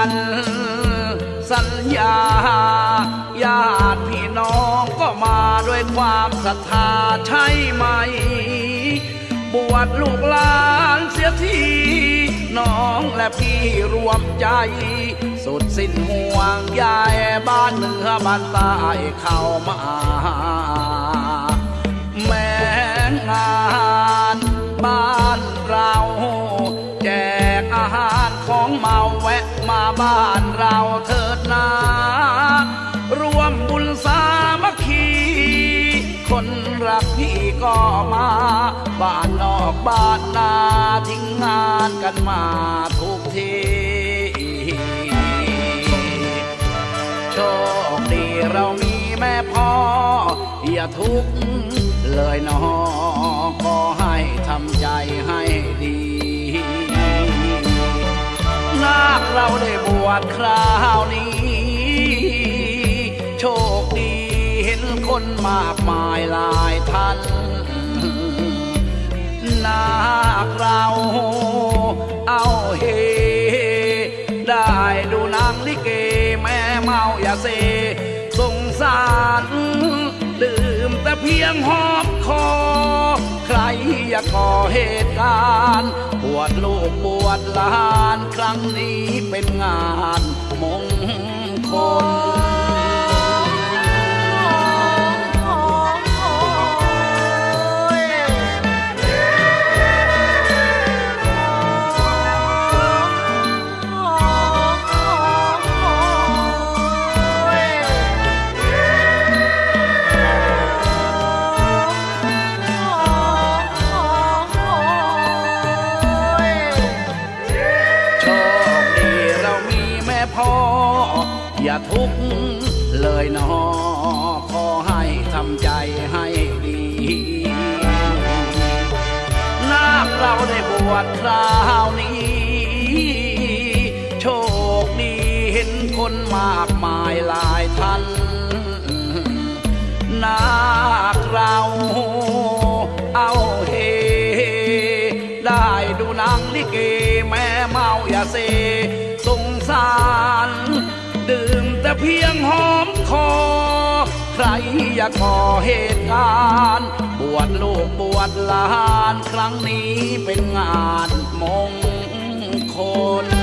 นสัญญาญาติพี่น้องก็มาด้วยความศรัทธาใช่ไหมบวชลูกหลานเสียทีน้องและพี่รวมใจสุดสิ้นห่วงใยบ้านเหนือบ้านใต้เข้ามาแม้งานบ้านเราแจกอาหารของเมาแวะมาบ้านเราเถิดนารวมบุญสามัคคีคนรักพี่ก็มาบ้านนอกบ้านนาทิ้งงานกันมาทุกทีโชคดีเรามีแม่พ่ออย่าทุกข์เลยน้องขอให้ทำใจให้ดีนาคเราได้บวชคราวนี้โชคดีเห็นคนมากมายหลายท่านนาคเราเอาเฮได้ดูนางลิเกแม่เมาอย่าเซสงสารดื่มแต่เพียงหอมคอใครอยากก่อเหตุการณ์บวชลูกบวชหลานครั้งนี้เป็นงานมงคลอย่าทุกข์เลยน้อขอให้ทำใจให้ดีนาคเราได้บวชคราวนี้โชคดีเห็นคนมากมายหลายท่านนาคเราเอาเฮได้ดูนางลิเกแม่เมาอย่าเซสงสารดื่มแต่เพียงหอมคอใครอยากก่อเหตุการณ์บวชลูกบวชหลานครั้งนี้เป็นงานมงคล